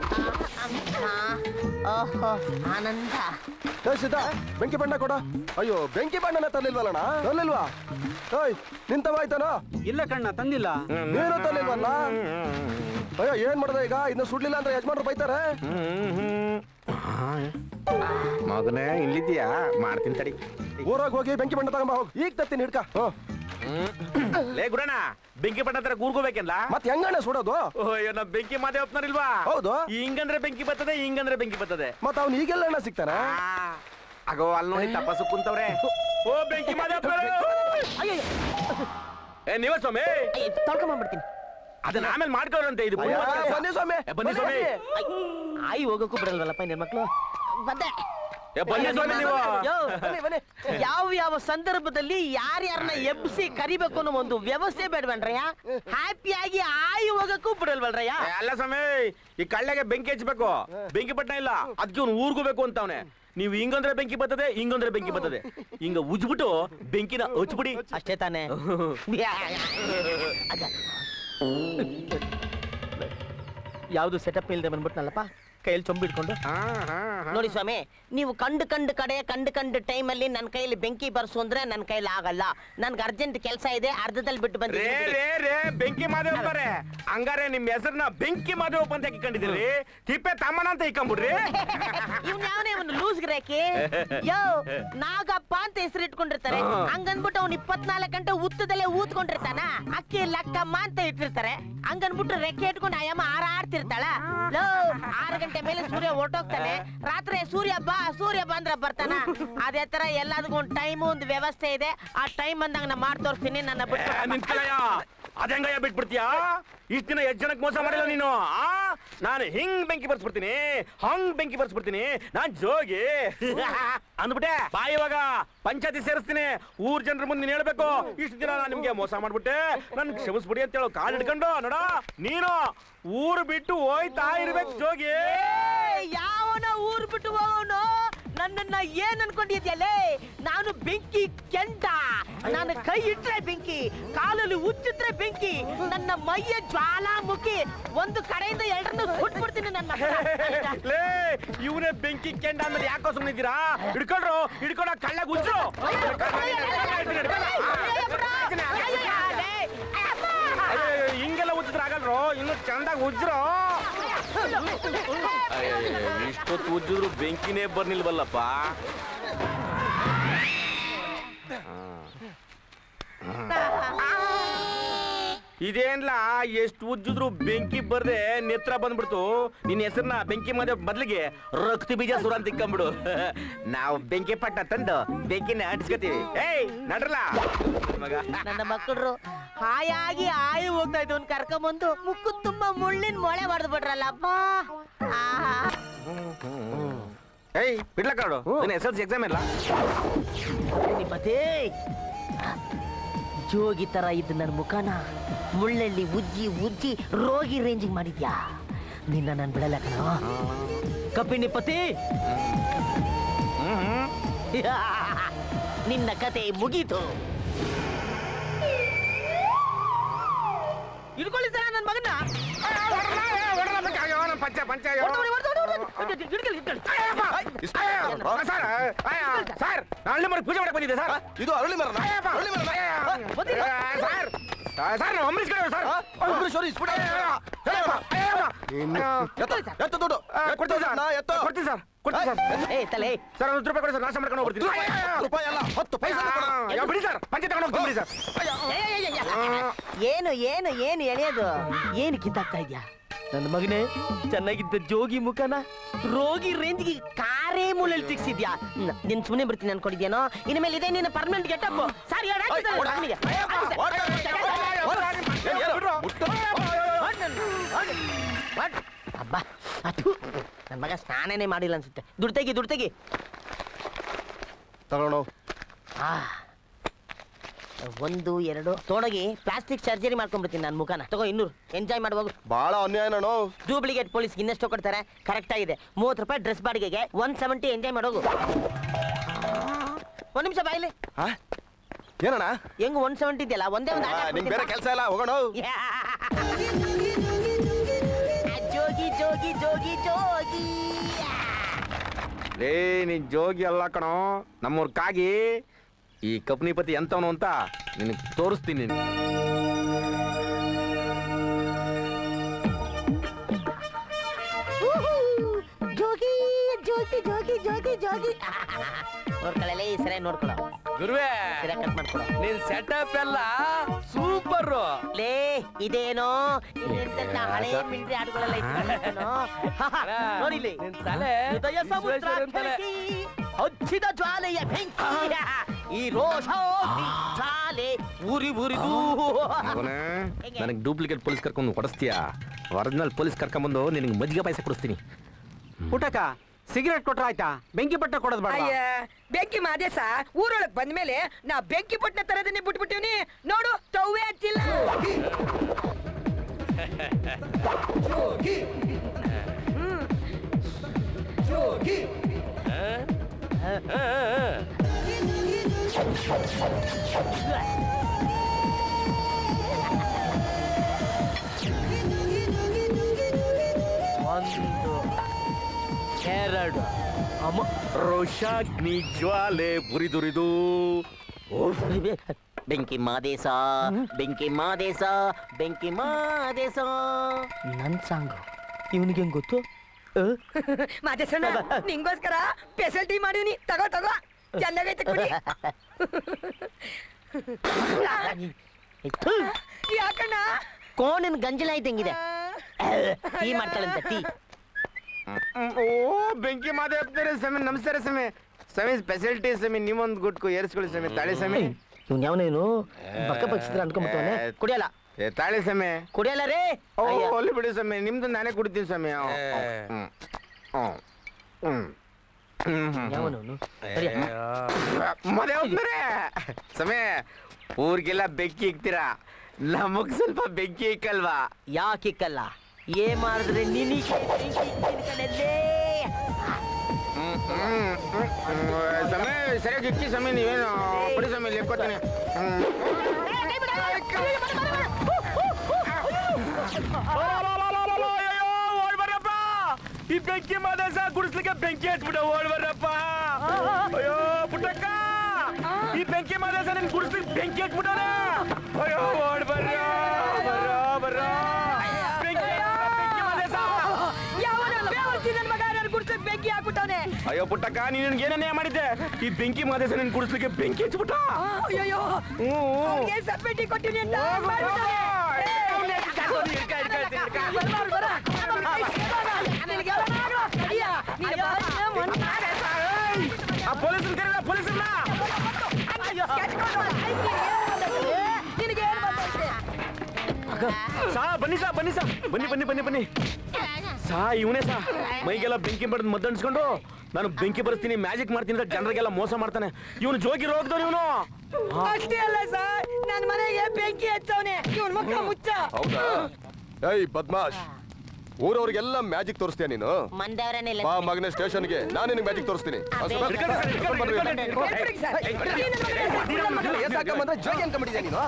ಓಹೋ ಆನಂದ. ಸಿದ್ಧ ಬೆಂಕಿ ಬಣ್ಣ ಕೊಡ. ಅಯ್ಯೋ ಬೆಂಕಿ ಬಣ್ಣನ ತರ್ಲಿಲ್ವಲ್ಲಣ್ಣ? ತರ್ಲಿಲ್ವಾ? ಓಯ್ ನಿಂತವಾಯ್ತಾನ? ಇಲ್ಲ ಕಣ್ಣ ತಂದಿಲ್ಲ. ನೀನು ತರ್ಲಿಲ್ವಲ್ಲ? ಅಯ್ಯೋ ಏನ್ ಮಾಡ್ದೆ ಈಗ? ಇನ್ನು ಸುಡ್ಲಿಲ್ಲ ಅಂದ್ರೆ ಯಜಮಾನ್ರು ಬೈತಾರೆ. ಮಗನೇ ಇಲ್ಲಿದ್ಯಾ? ಮಾಡ್ತೀನಿ ತಡಿ. ಊರಾಗ ಹೋಗಿ ಬೆಂಕಿ ಬಣ್ಣ ತಗೊಂಬ ಹೋಗಿ. ಈಗ ತತ್ತೀನಿ ಹಿಡ್ಕ. ಲೇ ಗುರಣ್ಣ, ಬೆಂಕಿ ಬಣ್ಣ ತರ ಕೂರ್ಕೋಬೇಕಲ್ಲ? ಮತ್ ಹೆಂಗಣ್ಣ ಸುಡೋದು? ಅಯ್ಯೋ ನಾ ಬೆಂಕಿ ಮಾದೇ ಒಪ್ನಾರಿಲ್ವಾ? ಹೌದು. ಹಿಂಗಂದ್ರೆ ಬೆಂಕಿ ಬರ್ತದೆ, ಹಿಂಗಂದ್ರೆ ಬೆಂಕಿ ಬರ್ತದೆ. ಮತ್ ಅವ್ನು ಈಗೆಲ್ಲ ಅಣ್ಣ ಸಿಗ್ತಾನ? ಆಗೋ ಅಲ್ಲಿ ನೋಡಿ ತಪಸ್ಸು ಕುಂತವ್ರೆ. ಓ ಬೆಂಕಿ ಮಾದೇ ಏ ನೀವ ಸ್ವಾಮಿ ತೊಳ್ಕೊಂಡ್ಬಿಡ್ತೀನಿ. ಅದನ್ನ ಆಮೇಲೆ ಮಾಡ್ಕೊಳ್ಳಂತೆ. ಇದು ಬನ್ನಿ ಸ್ವಾಮಿ, ಬನ್ನಿ ಸ್ವಾಮಿ. ಆಯಿ ಹೋಗಕ್ಕೂ ಬಿಡಲ್ವಲ್ಲಪ್ಪ ನಿನ್ ಮಕ್ಳು. ಬಂದೆ. ಬನ್ನಿ ಸ್ವಾಮಿ ನೀವು. ಯಾವ ಯಾವ ಸಂದರ್ಭದಲ್ಲಿ ಯಾರ್ಯಾರನ್ನ ಎಬ್ಸಿ ಕರಿಬೇಕು ಅನ್ನೋ ಒಂದು ವ್ಯವಸ್ಥೆ ಬೇಡವನ್ರಯ್ಯ. ಹ್ಯಾಪಿಯಾಗಿ ಆಯಿ ಹೋಗಕ್ಕೂ ಬಿಡಲ್ವಲ್ರಯ್ಯ. ಅಲ್ಲ ಸ್ವಾಮಿ, ಈ ಕಳ್ಳೆಗೆ ಬೆಂಕಿ ಹಚ್ಬೇಕು, ಬೆಂಕಿ ಪಟ್ಟ ಇಲ್ಲ, ಅದಕ್ಕೆ ಅವ್ನು ಊರ್ಗೋಬೇಕು ಅಂತವನೆ. ನೀವು ಹಿಂಗಂದ್ರೆ ಬೆಂಕಿ ಬರ್ತದೆ, ಹಿಂಗಂದ್ರೆ ಬೆಂಕಿ ಬರ್ತದೆ. ಹಿಂಗ ಉಜ್ಬಿಟ್ಟು ಬೆಂಕಿನ ಹಚ್ಬಿಡಿ ಅಷ್ಟೇ ತಾನೆ. ಯಾವ್ದು ಸೆಟಪ್ ಇಲ್ದೆ ಬಂದ್ಬಿಟ್ನಲ್ಲಪ್ಪ, ಕೈಯಲ್ಲಿ ಚೊಂಬಿಡ್ಕೊಂಡು. ನೋಡಿ ಸ್ವಾಮಿ, ನೀವು ಕಂಡು ಕಡೆ ಕಂಡು ಟೈಮಲ್ಲಿ ನನ್ನ ಕೈಯಲ್ಲಿ ಬೆಂಕಿ ಬರ್ಸು ಅಂದ್ರೆ ನನ್ನ ಕೈಲಿ ಆಗಲ್ಲ. ನನ್ಗೆ ಅರ್ಜೆಂಟ್ ಕೆಲಸ ಇದೆ, ಅರ್ಧದಲ್ಲಿ ಬಿಟ್ಟು ಬಂದ್ರೆ. ಬೆಂಕಿ ಮಾದೇವ್ ಅಂತಾರೆ. ಹಂಗಾರೆ ನಿಮ್ ಹೆಸರನ್ನ ಬೆಂಕಿ ಮಾದೇವ್ ಅಂತ ಇಟ್ಕೊಂಡಿದ್ದೀರಿ. ತಿಪ್ಪೆ ತಮ್ಮನ ಅಂತ ಇಟ್ಕೊಂಡ್ಬಿಡ್ರಿ. ಇವ್ನ ಯಾವನೇ ಒಂದು ಲೂಸ್ ಗ್ರಾಕಿ. ಯೋ ನಾಗಪ್ಪ ಅಂತ ಹೆಸರು ಇಟ್ಕೊಂಡಿರ್ತಾರೆ. ಹಂಗನ್ಬಿಟ್ಟು ಅವ್ನು 24 ಗಂಟೆ ಉತ್ತದಲ್ಲೇ ಊದ್ಕೊಂಡಿರ್ತಾನ. ಅಕ್ಕಿ ಲಕ್ಕಮ್ಮ ಅಂತ ಇಟ್ಟಿರ್ತಾರೆ. ಹಂಗನ್ಬಿಟ್ಟು ರೆಕ್ಕೆ ಇಟ್ಕೊಂಡು ಅಯ್ಯಮ್ಮ ಹಾರಾಡ್ತಿರ್ತಾಳ. 6 ಗಂಟೆ ಮೇಲೆ ಸೂರ್ಯ ಹೊರಟೋಗ್ತಾನೆ. ರಾತ್ರಿ ಸೂರ್ಯ ಬಾ ಅಂದ್ರೆ ಬರ್ತಾನ. ಅದೇ ತರ ಎಲ್ಲದಕ್ಕೂ ಒಂದು ಟೈಮ್, ಒಂದು ವ್ಯವಸ್ಥೆ ಇದೆ. ಆ ಟೈಮ್ ಬಂದಾಗ ನಾ ಮಾಡಿ ತೋರಿಸ್ತೀನಿ. ನನ್ನ ಅದಂಗಯ್ಯ ಬಿಟ್ಬಿಡ್ತೀಯಾ? ಇಷ್ಟ ದಿನ ಎಷ್ಟು ಜನಕ್ಕೆ ಮೋಸ ಮಾಡಿಲ್ಲ ನೀನು. ನಾನು ಹಿಂಗ್ ಬೆಂಕಿ ಬರ್ಸ್ಬಿಡ್ತೀನಿ, ಹಂಗ್ ಬೆಂಕಿ ಬರ್ಸ್ಬಿಡ್ತೀನಿ. ನಾನ್ ಜೋಗಿ ಅಂದ್ಬಿಟ್ಟೆ. ಬಾ ಇವಾಗ ಪಂಚಾಯತಿ ಸೇರಿಸ್ತೀನಿ. ಊರ್ ಜನರ ಮುಂದೆ ನೀನ್ ಹೇಳ್ಬೇಕು, ಇಷ್ಟು ದಿನ ನಾನು ನಿಮ್ಗೆ ಮೋಸ ಮಾಡ್ಬಿಟ್ಟೆ, ನನ್ ಕ್ಷಮಿಸ್ಬಿಡಿ ಅಂತ ಹೇಳೋ ಕಾಲ್ ಹಿಡ್ಕೊಂಡು ನೋಡ ನೀನು ಊರು ಬಿಟ್ಟು ಹೋಯ್ತಾ ಇರ್ಬೇಕು ಜೋಗಿ. ಯಾವನ ಊರು ಬಿಟ್ಟು ಹೋಗೋನು? ನನ್ನನ್ನ ಏನ್ ಅನ್ಕೊಂಡಿದ್ಯಲ್ಲೇ? ನಾನು ಬೆಂಕಿ ಕೆಂಡ. ನಾನು ಕೈ ಇಟ್ರೆ ಬೆಂಕಿ, ಕಾಲಲ್ಲಿ ಉಚ್ಚಿಟ್ರೆ ಬೆಂಕಿ, ನನ್ನ ಮೈಯ ಜ್ವಾಲಾಮುಖಿ. ಒಂದು ಕಡೆಯಿಂದ ಎರಡನ್ನು ಸುಟ್ಬಿಡ್ತೀನಿ ನನ್ನ. ಇವನೇ ಬೆಂಕಿ ಕೆಂಡ ಅಂದ್ರೆ ಯಾಕೋ ಸುಮ್ಮನಿದ್ದೀರಾ? ಹಿಡ್ಕೊಂಡು ಕಳ್ಳ ಉಜ್ರು. ಹಿಂಗೆಲ್ಲ ಉಜ್ಜಿದ್ರೆ ಆಗಲ್ರು, ಇನ್ನು ಚಂದಾಗಿ ಉಜ್ರು. ಇಷ್ಟೊತ್ತು ಉಜ್ಜಿದ್ರು ಬೆಂಕಿನೇ ಬರ್ನಿಲ್ವಲ್ಲಪ್ಪ. ಇದೇನ್ಲ ಎಷ್ಟು ಉಜ್ಜಿದ್ರು ಬೆಂಕಿ ಬರ್ದೆ ನೆತ್ರ ಬಂದ್ಬಿಡ್ತು. ನಿನ್ನ ಹೆಸರನ್ನ ಬೆಂಕಿ ಮದ ಬದ್ಲಿಗೆ ರಕ್ತ ಬೀಜ ಸುರ ಅಂತ ಇಕ್ಕೊಂಬಿಡು. ನಾವು ಬೆಂಕಿ ಪಟ್ಟ ತಂದು ಬೆಂಕಿನ ಅಂಟಿಸ್ಕೊತೀವಿ. ಏಯ್ ನಡ್ರಲ್ಲ ಮಗ. ನನ್ನ ಮಕ್ಕಳು ಹಾಯಾಗಿ ಆಯಿ ಹೋಗ್ತಾ ಇದ್ದು ಕರ್ಕೊಂಬಂದು ಮುಕ್ಕು ತುಂಬಾ ಮುಳ್ಳಿನ ಮೊಳೆ ಹೊಡೆದು ಬಿಟ್ರಲ್ಲಪ್ಪ. ಏಯ್ ಬಿಡ್ಲ ಕಾಡು, ನಿನ್ನ SSLC ಎಕ್ಸಾಮ್ ಇಲ್ಲ? ಜೋಗಿ ತರ ಇದ್ದ ನನ್ನ ಮುಖನ ಮುಳ್ಳಲ್ಲಿ ಉಜ್ಜಿ ರೋಗಿ ರೇಂಜಿಂಗ್ ಮಾಡಿದ್ಯಾ? ನಿನ್ನ ನಾನು ಬಿಡಲ್ಲ ಕಣ ಕಪಿನಿಪತಿ. ನಿನ್ನ ಕತೆ ಮುಗೀತು. ಇಟ್ಕೊಳ್ಳಿ ಸರ ನನ್ನ ಮಗನ. ಪೂಜೆ ಮಾಡಕ್ ಬಂದಿದ್ದೆ ಸರ್. ಇದು ಅರಳಿ ಮರ. ನಾಶ ಮಾಡ್ಕೊಂಡು ಹೋಗ್ಬಿಡ್ತೀನಿ. ಏನು ಎಳೆಯೋದು? ಏನು ಕಿತ್ತಾಗ್ತಾ ಇದ್ಯಾ ನನ್ನ ಮಗನೇ? ಚೆನ್ನಾಗಿದ್ದ ಜೋಗಿ ಮುಖನ ರೋಗಿ ರೇಂಜ್ಗೆ ಕಾರೇ ಮೂಲೆಯಲ್ಲಿ ತಿಕ್ಸಿದ್ಯಾ? ನಿನ್ ಸುಮ್ಮನೆ ಬರ್ತೀನಿ ಅನ್ಕೊಂಡಿದ್ಯಾನೋ? ಇನ್ಮೇಲೆ ಇದೆ ನಿನ್ನ ಪರ್ಮನೆಂಟ್ ಗೆಟಪ್. ಸಾರಿ ಅಬ್ಬಾ, ನನ್ನ ಮಗ ಸ್ನಾನನೇ ಮಾಡಿಲ್ಲ ಅನ್ಸುತ್ತೆ. ದುಡ್ಡು ತೆಗಿ ತಗೊಳ್ಳೋ. 1 2 ತೊಡಗಿ ಪ್ಲಾಸ್ಟಿಕ್ ಸರ್ಜರಿ ಮಾಡ್ಕೊಂಡ್ಬಿಡ್ತೀನಿ ನನ್ನ ಮುಖನ. ತಗೋ 200 ಎಂಜಾಯ್ ಮಾಡುವಾಗ. ಬಹಳ ಅನ್ಯಾಯ ನಾನು. ಡೂಪ್ಲಿಕೇಟ್ ಪೊಲೀಸ್ ಇನ್ನೆಷ್ಟು ಕೊಡ್ತಾರೆ? ಕರೆಕ್ಟ್ ಆಗಿದೆ 30 ರೂಪಾಯಿ ಡ್ರೆಸ್ ಬಾಡಿಗೆಗೆ. 170 ಎಂಜಾಯ್ ಮಾಡೋಗು. 1 ನಿಮಿಷ ಬಾಯಿಲಿ. ಏನಣ್ಣ ಹೆಂಗ್ 170 ಇದೆಯಲ್ಲ? ಒಂದೇ ಒಂದು ಬೇರೆ ಕೆಲಸ ಇಲ್ಲ, ಹೋಗೋಣ. ಜೋಗಿ ಜೋಗಿ ಜೋಗಿ ಜೋಗಿ. ಲೇ ನೀನ್ ಜೋಗಿ ಅಲ್ಲ ಕಣೋ, ನಮ್ಮೂರ್ ಕಾಗಿ. ಈ ಕಪ್ನಿಪತಿ ಎಂತವನು ಅಂತ ನಿನಗೆ ತೋರಿಸ್ತೀನಿ. ಜೋಗಿ ಜೋಗಿ ಜೋಗಿ ಜೋಗಿ ಜೋಗಿ. ನೋಡ್ಕೊಳ್ಳಲೇ ಈ ಸರಿ ನೋಡ್ಕೊಳ್ಳೋ ಗುರುವೇ, ಸರಿ ಕಟ್ ಮಾಡ್ಕೊಳ್ಳೋ. ನಿನ್ ಸೆಟಪ್ ಎಲ್ಲ ಸೂಪರ್. ಲೇ ಇದೇನೋ ಎಂತೆಂತ ಹಳೆ ಮಿಲ್ಟ್ರಿ ಹಾಡುಗಳೆಲ್ಲ ಇಟ್ಕೊಂಡಿರ್ತಾನೋ. ನೋಡಿಲಿ ನಿನ್ ತಲೆ ಹೃದಯ ಸಮುದ್ರ ತಲೆ. ಕೆಳಗಿ ಹಚ್ಚಿದ ಜ್ವಾಲೆಯ ಬೆಂಕಿ. ಈ ರೋಷ ಜ್ವಾಲೆ ಉರಿ ಉರಿದು. ನನಗೆ ಡೂಪ್ಲಿಕೇಟ್ ಪೊಲೀಸ್ ಕರ್ಕೊಂಡು ಹೊಡೆಸ್ತೀಯಾ? ಒರಿಜಿನಲ್ ಪೊಲೀಸ್ ಕರ್ಕೊಂಡ್ಬಂದು ನಿನಗೆ ಮಜ್ಜಿಗೆ ಪಾಯಸ ಕೊಡಿಸ್ತೀನಿ. ಊಟಕ್ಕ ಸಿಗರೇಟ್ ಕೊಟ್ರ ಆಯ್ತಾ? ಬೆಂಕಿ ಪಟ್ಟ ಕೊಡೋದು ಬೇಡ. ಅಯ್ಯ ಬೆಂಕಿ ಮಾದೇಶ ಊರೊಳಗ್ ಬಂದ್ಮೇಲೆ ನಾ ಬೆಂಕಿ ಪಟ್ನ ತರದನ್ನೇ ಬಿಟ್ಬಿಟ್ಟಿವ್ನಿ. ನೋಡು ತವ್ವೇ ಹತ್ತಿಲ್ಲ. ಒಂದು ಎರಡು ರೋಷಾಗ್ನಿ ಜ್ವಾಲೆ ಬುರಿದುರಿದು. ಬೆಂಕಿ ಮಾದೇಶ ಬೆಂಕಿ ಮಾದೇಶ ಬೆಂಕಿ ಮಾದೇಶ. ನನ್ ಸಾಂಗ್ ಇವನಿಗೆ ಹೆಂಗ್ ಗೊತ್ತು? ಮಾದೇಶಣ್ಣ ನಿಂಗೋಸ್ಕರ ಸ್ಪೆಷಲ್ ಟೀ ಮಾಡಿವ್ನಿ. ತಗೋ ತಗೋ ಚೆನ್ನಾಗೈತೆ ಕುಡಿ. ಯಾಕಣ್ಣ ಕೋಣಿನ ಗಂಜಲ ಇದ್ದಂಗಿದೆ. Tea ಮಾಡ್ತಾಳಂತ tea. ಓ ಬೆಂಕಿ ಮಾದೇ ಹೋಗ್ತಾರೆ ಸಮಿ. ನಮಸ್ಕಾರ ಸಮಿ. ಸಮಿ ಸ್ಪೆಷಾಲಿಟಿ ಸಮಿ. ನಿಮ್ಮೊಂದು ಗುಟ್ಕು ಏರಿಸ್ಕೊಳ್ಳಿ ಸಮಿ. ತಾಳಿ ಸಮಿ. ಇವ್ನು ಯಾವನೇನು ಬಕ್ಕ ಬಗ್ಸಿದ್ರ ಅನ್ಕೊಂಬಿಟ್ಟವನೆ. ಕುಡಿಯಲ್ಲ ತಾಳಿ ಸಮಿ. ಕುಡಿಯಲ್ಲ ರೇ. ಓ ಒಲ್ಲಿ ಬಿಡಿ ಸಮಿ, ನಿಮ್ದು ನಾನೇ ಕುಡಿತೀನಿ ಸಮಿ. ಯಾವನವನು ಮದೆ ಹೋಗ್ತಾರೆ ಸಮಯ. ಊರಿಗೆಲ್ಲ ಬೆಂಕಿ ಇಕ್ತೀರಾ, ನಮಗ್ ಸ್ವಲ್ಪ ಬೆಂಕಿ ಇಕ್ಕಲ್ವಾ? ಯಾಕಿಕ್ಕಲ್ಲ? ಏನ್ ಮಾಡಿದ್ರೆ ನಿನಗೆ ಸಮಯ ಸರಿಯಾಗಿ ಇಕ್ಕಿ ಸಮಯ. ನೀವೇನು ಪಡಿ ಸಮಯ ಲೆಕ್ಕೋತೀನಿ. ಈ ಬೆಂಕಿ ಮಾದೇಶ ಗುಡಿಸ್ಲಿಕ್ಕೆ ಬೆಂಕಿ ಹಚ್ಬಿಟ್ಟ. ಓಡ್ ಬರ್ರಪ್ಪ. ಅಯ್ಯೋ ಪುಟ್ಟಕ್ಕ, ಈ ಬೆಂಕಿ ಮಾದೇಶ ನಿನ್ ಗುಡಿಸ್ಲಿಕ್ಕೆ ಬೆಂಕಿ ಹಚ್ಬಿಟ್ಟಾನೆ. ಅಯ್ಯೋ ಓಡ್ ಬರ್ರ ಬರ್ರ ಬರ್ರ. ಬೆಂಕಿ ಹಾಕ್ಬಿಟ್ಟವನೆ. ಅಯ್ಯೋ ಪುಟ್ಟಕ್ಕ, ನೀನ್ ಏನೇ ಮಾಡಿದ್ದೆ? ಈ ಬೆಂಕಿ ಮಾದೇಶ ನಿನ್ ಗುಡಿಸ್ಲಿಕ್ಕೆ ಬೆಂಕಿ ಹಚ್ಬಿಟ್ಟ. ಅಯ್ಯೋ ಸಪ್ರೇಟ್ ಟೀ ಕೊಟ್ಟಿನಿ ಅಂತ ಪೊಲೀಸನ್ ಕರೀಲ, ಪೊಲೀಸನ್ನ. ಸಾ ಬನ್ನಿ ಸಾ, ಬನ್ನಿ ಸಾ, ಬನ್ನಿ ಬನ್ನಿ ಬನ್ನಿ ಬನ್ನಿ ಸಾ. ಇವನೇ ಸಾ ಮೈಗೆಲ್ಲ ಬೆಂಕಿ ಬಡ್ದು ಮದ್ದಣಿಸ್ಕೊಂಡು ನಾನು ಬೆಂಕಿ ಬರ್ತೀನಿ, ಮ್ಯಾಜಿಕ್ ಮಾಡ್ತೀನಿ ಅಂತ ಜನರಿಗೆಲ್ಲ ಮೋಸ ಮಾಡ್ತಾನೆ. ಇವನು ಜೋಗಿ ರೋಗದವ್ರು ಇವನು. ಅಷ್ಟೇ ಅಲ್ಲ ಸರ್, ನನ್ನ ಮನೆಗೆ ಬೆಂಕಿ ಹಚ್ಚವನೆ. ಇವನ್ ಮುಖ ಮುಚ್ಚ. ಹೌದಾ? ಏಯ್ ಬದ್ಮಾಶ್, ಊರವ್ರಿಗೆಲ್ಲ ಮ್ಯಾಜಿಕ್ ತೋರಿಸ್ತೀಯ ನೀನು? ಮಂದವರನ್ನೆಲ್ಲ ಬಾ ಮಗನೇ ಸ್ಟೇಷನ್ಗೆ, ನಾನು ನಿನಗೆ ಮ್ಯಾಜಿಕ್ ತೋರಿಸ್ತೀನಿ. ಜೋಗಿ ಅನ್ಕೊಂಡ್ಬಿಟ್ಟಿದ್ಯಾ ನೀನು?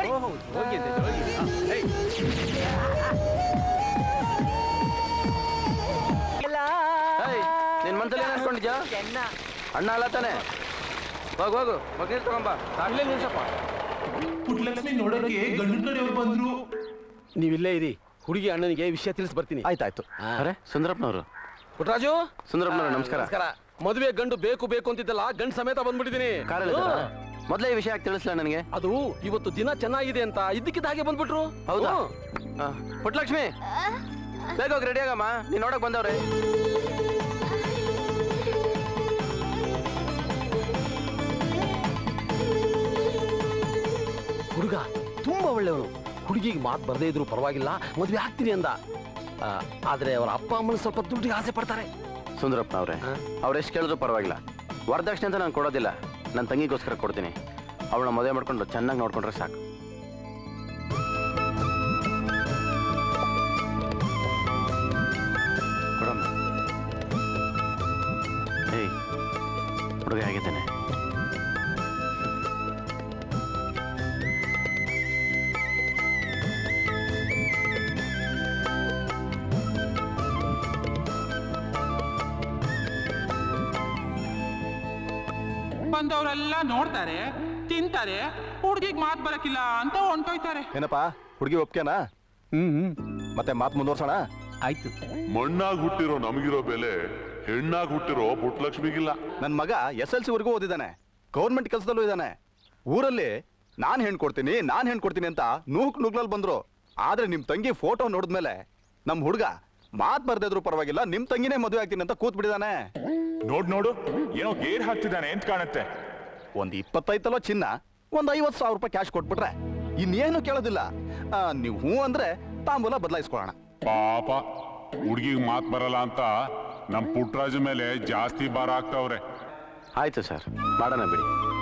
ನಿನ್ ಮನ್ಸಲ್ಲಿ ಏನ್ ಅನ್ಕೊಂಡಿದ್ಯಾ? ಅಣ್ಣ ಅಲ್ಲ ತಾನೆ? ಹೋಗು ಹೋಗು ಮಗನೇ ತಗೊಂಬ. ಆಗ್ಲೇ ನಿಲ್ಸಪ್ಪ. ಪುಟ್ಲಕ್ಷ್ಮಿ ನೋಡೋಕೆ ಗಂಡು ಕಡೆಯವ್ರು ಬಂದ್ರು. ನೀವಿಲ್ಲೇ ಇರಿ, ಹುಡುಗಿ ಅಣ್ಣನಿಗೆ ವಿಷಯ ತಿಳಿಸಿ ಬರ್ತೀನಿ. ಆಯ್ತಾಯ್ತು. ಅರೆ ಸುಂದರಪ್ಪನವರು. ಪುಟ್ಟರಾಜು, ಸುಂದರಪ್ಪನವರು ನಮಸ್ಕಾರ. ಮದುವೆ ಗಂಡು ಬೇಕು ಬೇಕು ಅಂತಿದ್ದಲ್ಲ, ಗಂಡು ಸಮೇತ ಬಂದ್ಬಿಟ್ಟಿದ್ದೀನಿ. ಮೊದಲೇ ಈ ವಿಷಯ ಯಾಕೆ ತಿಳಿಸ್ಲ ನನಗೆ? ಅದು ಇವತ್ತು ದಿನ ಚೆನ್ನಾಗಿದೆ ಅಂತ ಇದ್ದಕ್ಕಿದ್ದ ಹಾಗೆ ಬಂದ್ಬಿಟ್ರು. ಹೌದಾ? ಪುಟ್ಲಕ್ಷ್ಮಿ ಬೇಗ ಹೋಗಿ ರೆಡಿ ಆಗಮ್ಮ, ನೀನ್ ನೋಡಕ್ ಬಂದವ್ರೆ. ಹುಡುಗ ತುಂಬಾ ಒಳ್ಳೆಯವನು. ಹುಡುಗಿಗೆ ಮಾತು ಬರದೇ ಇದ್ರು ಪರವಾಗಿಲ್ಲ, ಮದುವೆ ಆಗ್ತೀನಿ ಅಂದ. ಆದ್ರೆ ಅವರ ಅಪ್ಪ ಅಮ್ಮನ ಸ್ವಲ್ಪ ದುಡ್ಡಿಗೆ ಆಸೆ ಪಡ್ತಾರೆ. ಸುಂದರಪ್ಪನವ್ರೆ, ಅವ್ರು ಎಷ್ಟು ಕೇಳಿದ್ರು ಪರವಾಗಿಲ್ಲ. ವರದಕ್ಷಿಣೆ ಅಂತ ನಾನು ಕೊಡೋದಿಲ್ಲ, ನನ್ನ ತಂಗಿಗೋಸ್ಕರ ಕೊಡ್ತೀನಿ. ಅವಳನ್ನ ಮದುವೆ ಮಾಡ್ಕೊಂಡು ಚೆನ್ನಾಗಿ ನೋಡ್ಕೊಂಡ್ರೆ ಸಾಕು. ಕೊಡಮ್ಮ. ಏಯ್ ಹುಡುಗ ಹೇಗಿದ್ದೇನೆ? ಬಂದವರೆಲ್ಲ ನೋಡ್ತಾರೆ ತಿಂತಾರೆ, ಹುಡ್ಗಿಗ್ ಮಾತ್ ಬರಕಿಲ್ಲ ಅಂತ ಹೊಂಟೋಯ್ತಾರೆ. ಏನಪ್ಪಾ ಹುಡುಗಿ ಒಪ್ಕೆನಾ? ಮತ್ತೆ ಮಾತು ಮುಂದುವರ್ಸೋಣ. ಆಯ್ತು. ಮಣ್ಣಾಗ್ ಹುಟ್ಟಿರೋ ನಮಗಿರೋ ಬೆಲೆ ಹೆಣ್ಣಾಗ್ ಹುಟ್ಟಿರೋ ಪುಟ್ಟಲಕ್ಷ್ಮಿಗಿಲ್ಲ. ನನ್ನ ಮಗ SLC ವರೆಗೂ ಓದಿದ್ದಾನೆ, ಗೌರ್ಮೆಂಟ್ ಕೆಲಸದಲ್ಲೂ ಇದ್ದಾನೆ. ಊರಲ್ಲಿ ನಾನ್ ಹೆಣ್ ಕೊಡ್ತೀನಿ ಅಂತ ನುಗ್ಲಲ್ಲಿ ಬಂದ್ರು. ಆದ್ರೆ ನಿಮ್ ತಂಗಿ ಫೋಟೋ ನೋಡಿದ್ಮೇಲೆ ನಮ್ ಹುಡುಗ ಮಾತ್ ಬರ್ದಿದ್ರು ಪರವಾಗಿಲ್ಲ, ನಿಮ್ ತಂಗಿನೇ ಮದುವೆ ಆಗ್ತೀನಿ ಅಂತ ಕೂತ್ ಬಿಟ್ಟಿದಾನೆ. ನೋಡು ಏನೋ ಗೇರ್ ಹಾಕ್ತಿದ್ದಾನೆ ಅಂತ ಕಾಣುತ್ತೆ. ಒಂದ್ 25 ತೊಲ ಚಿನ್ನ, ಒಂದ್ 50,000 ರೂಪಾಯಿ ಕ್ಯಾಶ್ ಕೊಟ್ಬಿಟ್ರೆ ಇನ್ನೇನು ಕೇಳೋದಿಲ್ಲ. ನೀವು ಹೂ ಅಂದ್ರೆ ತಾಂಬೂಲ ಬದಲಾಯಿಸ್ಕೊಳ್ಳೋಣ. ಪಾಪ ಹುಡ್ಗಿಗ್ ಮಾತ್ ಬರಲ್ಲ ಅಂತ ನಮ್ ಪುಟ್ರಾಜು ಮೇಲೆ ಜಾಸ್ತಿ ಭಾರ ಆಗ್ತಾವ್ರೆ. ಆಯ್ತು ಸರ್, ಮಾಡೋಣ ಬಿಡಿ.